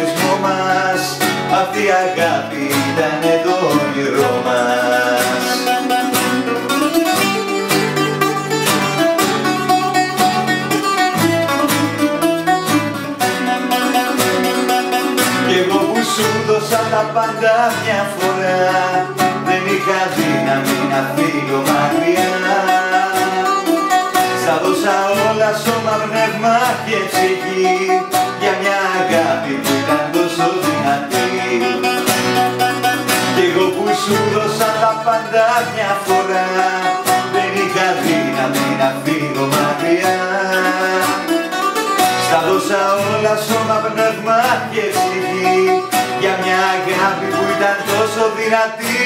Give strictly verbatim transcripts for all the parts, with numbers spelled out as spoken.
χωρισμό μας, αυτή η αγάπη ήτανε το όνειρό μας. Κι εγώ που σου δώσα τα πάντα μια φορά, δεν είχα δύναμη να φύγω μακριά. Στα δώσα όλα, σώμα, πνεύμα και ψυχή, για μια αγάπη που ήταν τόσο δυνατή. Κι εγώ που σου δώσα τα πάντα μια φορά, δεν είχα δύναμη να φύγω μακριά. Στα δώσα όλα, σώμα, πνεύμα και ψυχή, για μια αγάπη που ήταν τόσο δυνατή.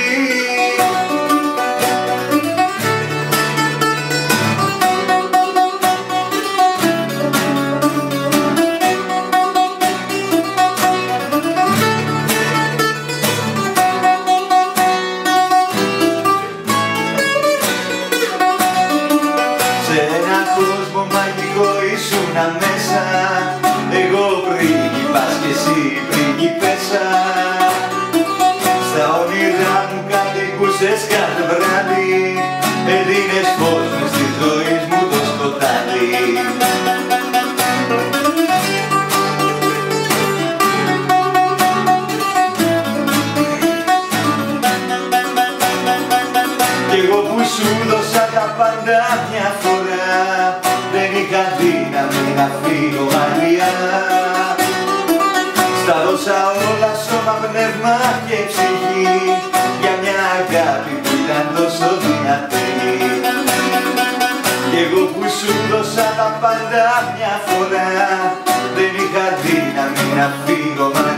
Σε έναν κόσμο μαγικό ήσουνα μέσα, εγώ πρίγκιπας και εσύ πριγκιπέσσα. Στα όνειρά μου κατοικούσες κάθε βράδυ, έδινες φως μες στη ζωή μου το σκοτάδι. Κι εγώ που σου δώσα τα πάντα μια φορά, δεν είχα δύναμη να φύγω μακριά. Στα δώσα όλα, σώμα, πνεύμα και ψυχή, για μια αγάπη που ήταν τόσο δυνατή. Κι εγώ που σου δώσα τα πάντα μια φορά, δεν είχα δύναμη να φύγω μακριά.